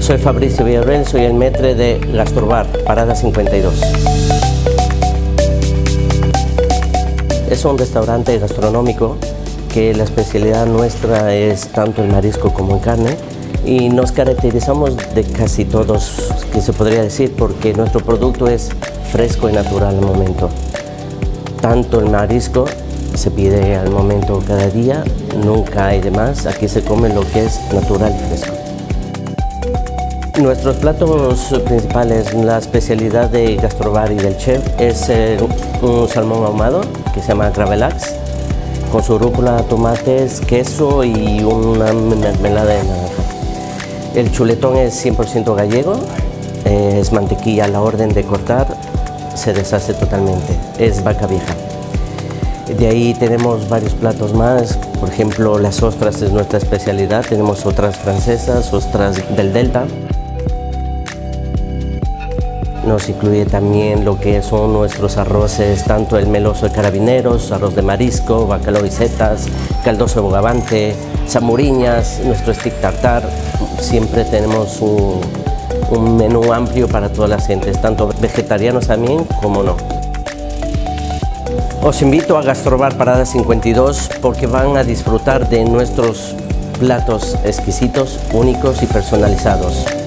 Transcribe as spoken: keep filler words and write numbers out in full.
Soy Fabricio Villarreal, soy el maître de Gastrobar, Parada cincuenta y dos. Es un restaurante gastronómico que la especialidad nuestra es tanto el marisco como en carne, y nos caracterizamos de casi todos, que se podría decir, porque nuestro producto es fresco y natural al momento. Tanto el marisco se pide al momento cada día, nunca hay de más, aquí se come lo que es natural y fresco. Nuestros platos principales, la especialidad de Gastrobar y del chef es eh, un salmón ahumado que se llama Gravelax, con su rúcula, tomates, queso y una mermelada de naranja. El chuletón es cien por ciento gallego, eh, es mantequilla a la orden de cortar, se deshace totalmente, es vaca vieja. De ahí tenemos varios platos más, por ejemplo las ostras es nuestra especialidad, tenemos ostras francesas, ostras del Delta. Nos incluye también lo que son nuestros arroces, tanto el meloso de carabineros, arroz de marisco, bacalao y setas, caldoso de bogavante, zamuriñas, nuestro stick tartar. Siempre tenemos un, un menú amplio para todas las gentes, tanto vegetarianos también como no. Os invito a Gastrobar Parada cincuenta y dos porque van a disfrutar de nuestros platos exquisitos, únicos y personalizados.